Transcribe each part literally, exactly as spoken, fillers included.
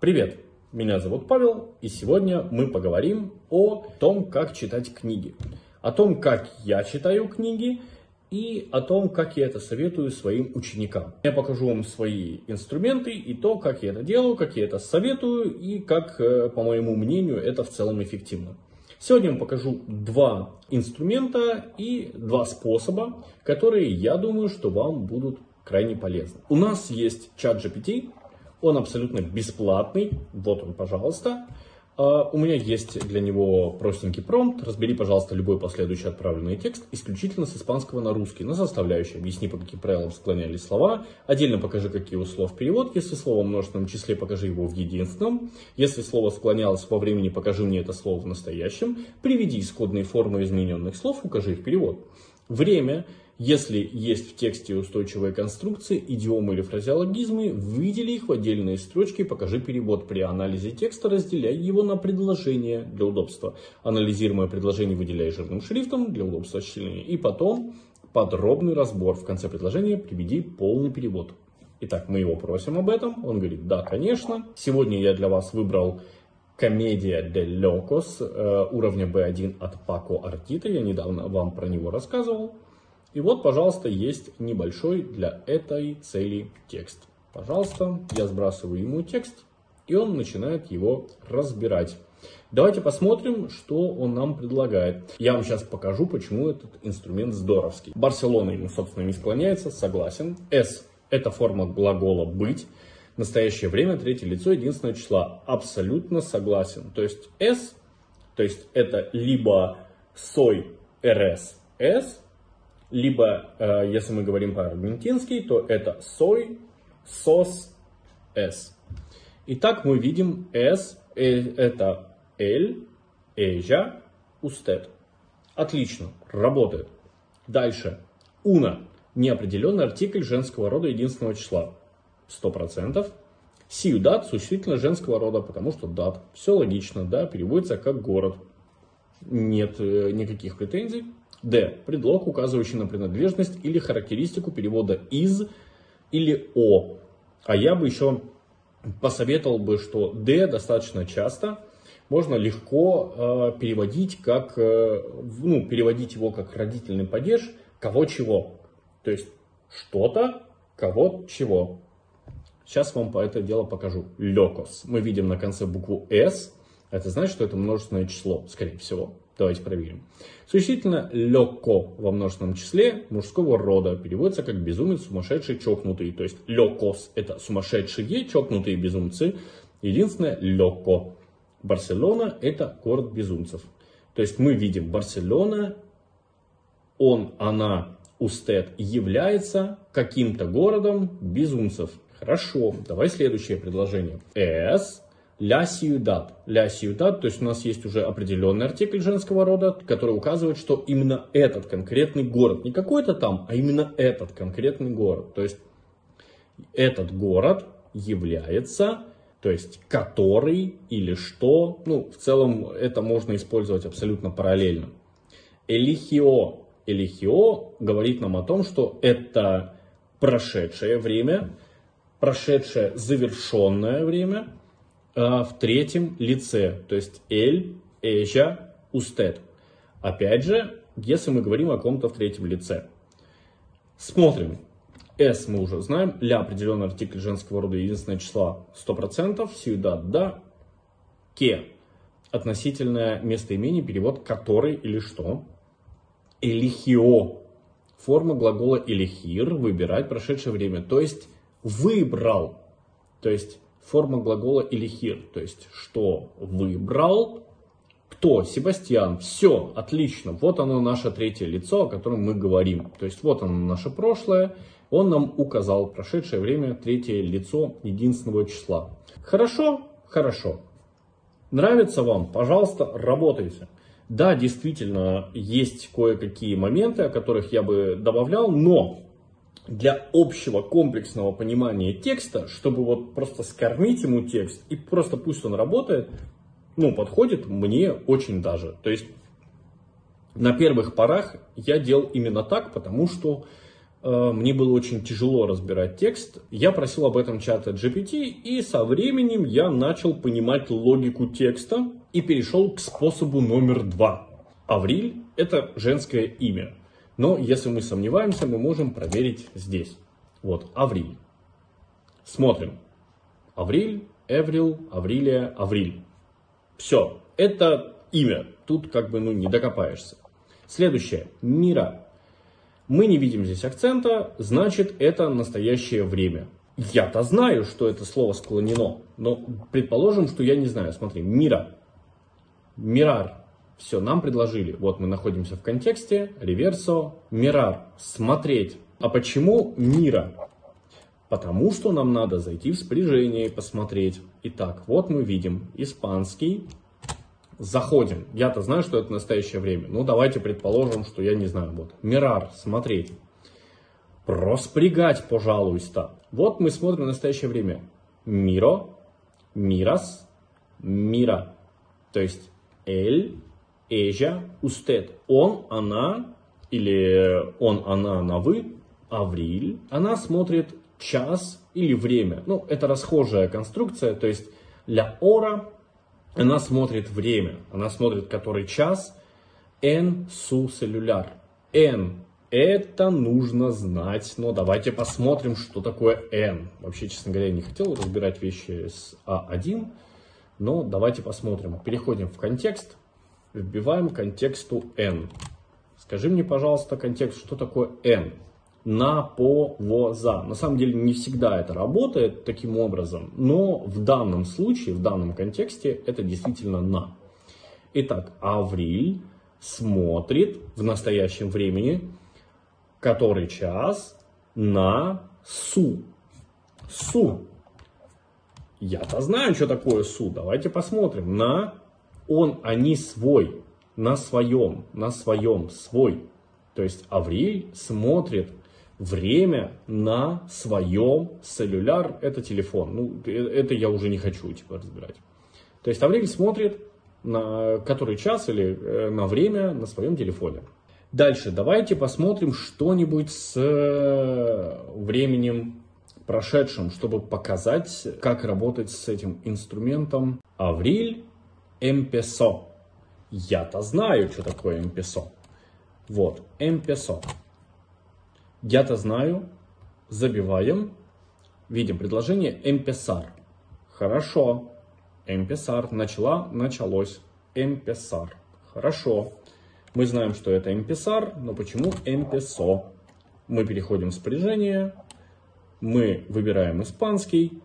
Привет, меня зовут Павел, и сегодня мы поговорим о том, как читать книги. О том, как я читаю книги, и о том, как я это советую своим ученикам. Я покажу вам свои инструменты и то, как я это делаю, как я это советую, и как, по моему мнению, это в целом эффективно. Сегодня я вам покажу два инструмента и два способа, которые, я думаю, что вам будут крайне полезны. У нас есть чат джи пи ти. Он абсолютно бесплатный, вот он, пожалуйста. У меня есть для него простенький промпт. Разбери, пожалуйста, любой последующий отправленный текст исключительно с испанского на русский, на составляющие. Объясни, по каким правилам склонялись слова. Отдельно покажи, какие у слов перевод. Если слово в множественном числе, покажи его в единственном. Если слово склонялось во времени, покажи мне это слово в настоящем. Приведи исходные формы измененных слов, укажи их перевод. Время. Если есть в тексте устойчивые конструкции, идиомы или фразеологизмы, выдели их в отдельные строчки и покажи перевод. При анализе текста разделяй его на предложения для удобства. Анализируемое предложение выделяй жирным шрифтом для удобства чтения. И потом подробный разбор. В конце предложения приведи полный перевод. Итак, мы его просим об этом. Он говорит: да, конечно. Сегодня я для вас выбрал Комедия де Локос уровня би один от Пако Артита. Я недавно вам про него рассказывал. И вот, пожалуйста, есть небольшой для этой цели текст. Пожалуйста, я сбрасываю ему текст, и он начинает его разбирать. Давайте посмотрим, что он нам предлагает. Я вам сейчас покажу, почему этот инструмент здоровский. Барселона ему, собственно, не склоняется, согласен. S – это форма глагола «быть». Настоящее время, третье лицо единственного числа. Абсолютно согласен. То есть S, то есть это либо soy, rs, s, либо, э, если мы говорим по-аргентински, то это soy, sos, es. Итак, мы видим es, э, это él, ella, usted. Отлично, работает. Дальше. Una. Неопределенный артикль женского рода единственного числа. сто процентов. Ciudad. Существительное женского рода, потому что дат. Все логично, да, переводится как город. Нет э, никаких претензий. Д. Предлог, указывающий на принадлежность или характеристику перевода из или о. А я бы еще посоветовал бы, что Д достаточно часто можно легко э, переводить как, э, ну, переводить его как родительный падеж кого чего. То есть что-то, кого чего. Сейчас вам по это дело покажу. Лёкос. Мы видим на конце букву С. Это значит, что это множественное число, скорее всего. Давайте проверим. Существительное лёко во множественном числе мужского рода переводится как безумец, сумасшедший, чокнутый. То есть лёкос – это сумасшедшие, чокнутые безумцы. Единственное лёко. Барселона – это город безумцев. То есть мы видим Барселона, он, она, usted является каким-то городом безумцев. Хорошо, давай следующее предложение. Es La ciudad. La ciudad, то есть у нас есть уже определенный артикль женского рода, который указывает, что именно этот конкретный город, не какой-то там, а именно этот конкретный город. То есть этот город является, то есть который или что, ну в целом это можно использовать абсолютно параллельно. Eligió. Eligió говорит нам о том, что это прошедшее время, прошедшее завершенное время, в третьем лице, то есть él, ella, usted. Опять же, если мы говорим о ком-то в третьем лице. Смотрим. S мы уже знаем. Ля определенный артикль женского рода единственное числа сто процентов. Ciudad, да. Que. Относительное местоимение, перевод который или что. Eligió. Форма глагола elegir, выбирать, прошедшее время. То есть выбрал. То есть форма глагола elegir, то есть что выбрал, кто, Себастьян, все, отлично, вот оно наше третье лицо, о котором мы говорим, то есть вот оно наше прошлое, он нам указал прошедшее время, третье лицо единственного числа. Хорошо, хорошо, нравится вам, пожалуйста, работайте. Да, действительно, есть кое-какие моменты, о которых я бы добавлял, но для общего комплексного понимания текста, чтобы вот просто скормить ему текст и просто пусть он работает, ну, подходит мне очень даже. То есть на первых порах я делал именно так, потому что мне было очень тяжело разбирать текст. Я просил об этом чата джи пи ти, и со временем я начал понимать логику текста и перешел к способу номер два. Авриль – это женское имя. Но если мы сомневаемся, мы можем проверить здесь. Вот, Авриль. Смотрим. Авриль, Эврил, Аврилия, Авриль. Все, это имя. Тут как бы ну, не докопаешься. Следующее. Мира. Мы не видим здесь акцента, значит, это настоящее время. Я-то знаю, что это слово склонено, но предположим, что я не знаю. Смотри, мира, мирар. Все, нам предложили. Вот мы находимся в контексте, реверсо, мирар, смотреть. А почему мира? Потому что нам надо зайти в спряжение и посмотреть. Итак, вот мы видим испанский. Заходим. Я-то знаю, что это настоящее время. Ну, давайте предположим, что я не знаю. Вот. Мирар. Смотреть. Проспрягать, пожалуйста. Вот мы смотрим настоящее время. Миро. Мирас. Мира. То есть эль, эжа, устед. Он, она, или он, она на вы. Авриль. Она смотрит час или время. Ну, это расхожая конструкция. То есть ля ора. Она смотрит время, она смотрит который час. En su celular. En. Это нужно знать. Но давайте посмотрим, что такое en. Вообще, честно говоря, я не хотел разбирать вещи с а один. Но давайте посмотрим. Переходим в контекст. Вбиваем контексту en. Скажи мне, пожалуйста, контекст, что такое en. На, по, во, за. На самом деле не всегда это работает таким образом, но в данном случае, в данном контексте это действительно на. Итак, Авриль смотрит в настоящем времени, который час, на су. Су. Я-то знаю, что такое су. Давайте посмотрим. На, он, они, свой. На своем, на своем, свой. То есть Авриль смотрит время на своем целлюляр, это телефон. Ну, это я уже не хочу типа разбирать. То есть Авриль смотрит на который час или на время на своем телефоне. Дальше давайте посмотрим что-нибудь с временем прошедшим, чтобы показать, как работать с этим инструментом. Авриль empezó. Я-то знаю, что такое empezó. Вот, empezó. Я-то знаю. Забиваем. Видим предложение empezar. Хорошо. Empezar. Начала, началось. Empezar. Хорошо. Мы знаем, что это empezar, но почему empezó? Мы переходим в спряжение. Мы выбираем испанский.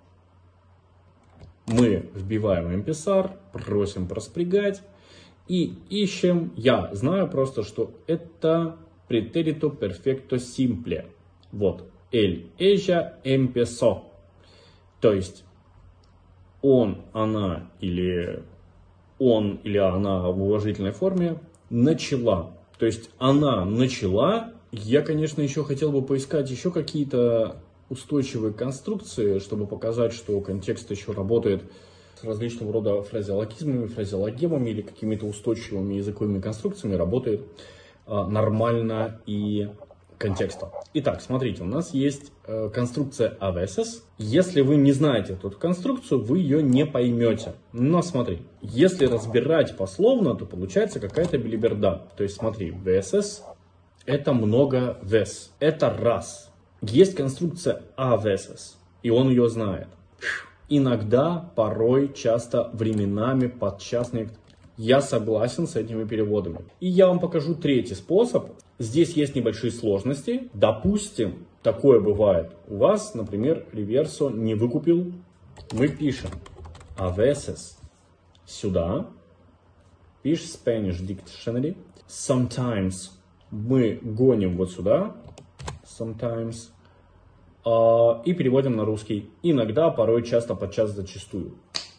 Мы вбиваем empezar. Просим проспрягать. И ищем, я знаю просто, что это pretérito perfecto simple. Вот, él, ella, empezó. То есть, он, она или он или она в уважительной форме начала. То есть, она начала. Я, конечно, еще хотел бы поискать еще какие-то устойчивые конструкции, чтобы показать, что контекст еще работает с различного рода фразеологизмами, фразеологемами или какими-то устойчивыми языковыми конструкциями, работает а, нормально и контекста. Итак, смотрите, у нас есть э, конструкция a veces. Если вы не знаете эту конструкцию, вы ее не поймете. Но смотри, если разбирать пословно, то получается какая-то белиберда. То есть смотри, veces это много вес, это раз. Есть конструкция a veces, и он ее знает. Иногда, порой, часто, временами, подчас. Я согласен с этими переводами. И я вам покажу третий способ. Здесь есть небольшие сложности. Допустим, такое бывает. У вас, например, реверсо не выкупил. Мы пишем a veces сюда. Пишешь Spanish Dictionary. Sometimes мы гоним вот сюда. Sometimes. И переводим на русский. Иногда, порой, часто, подчас, зачастую.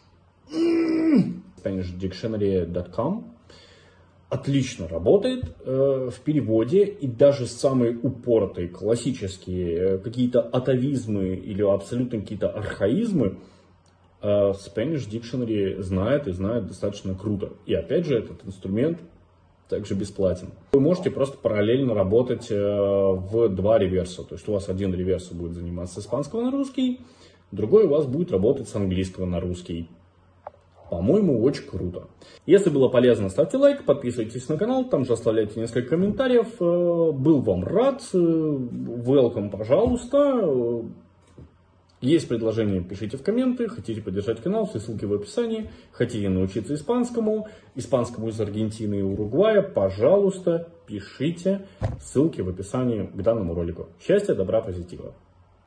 Spanish Dictionary точка ком отлично работает э, в переводе. И даже самые упоротые, классические, э, какие-то атовизмы или абсолютно какие-то архаизмы э, Spanish Dictionary знает и знает достаточно круто. И опять же, этот инструмент также бесплатен. Вы можете просто параллельно работать в два реверса. То есть у вас один реверс будет заниматься с испанского на русский, другой у вас будет работать с английского на русский. По-моему, очень круто. Если было полезно, ставьте лайк, подписывайтесь на канал, там же оставляйте несколько комментариев. Был вам рад. Welcome, пожалуйста. Есть предложения, пишите в комменты. Хотите поддержать канал, все ссылки в описании. Хотите научиться испанскому, испанскому из Аргентины и Уругвая, пожалуйста, пишите. Ссылки в описании к данному ролику. Счастья, добра, позитива.